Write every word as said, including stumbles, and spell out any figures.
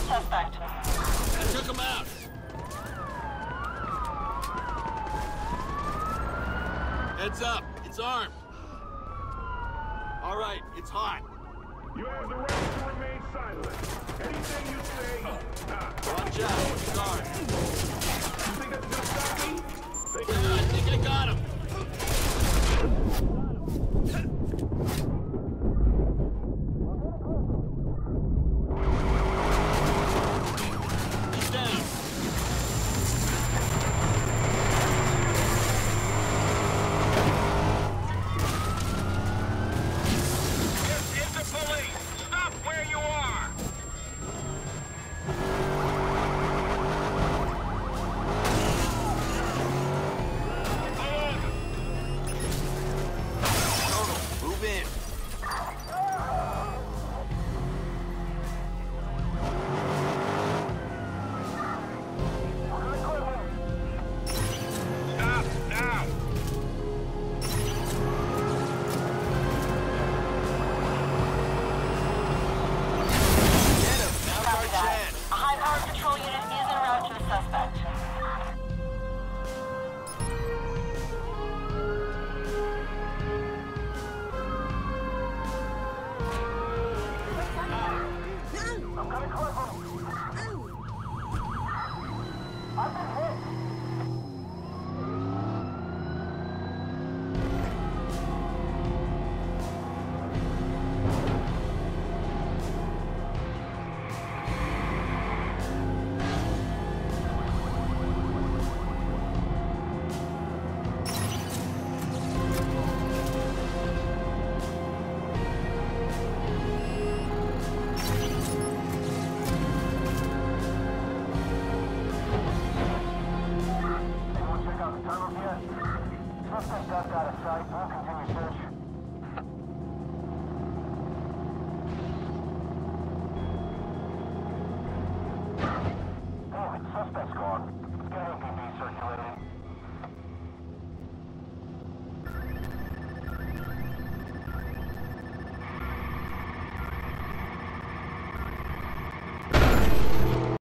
suspect. I took him out. Heads up, it's armed. All right, it's hot. You have the right to remain silent. Anything you say, ah. Watch out, it's armed. You think that's gonna stop me? They Yeah, I think I got him.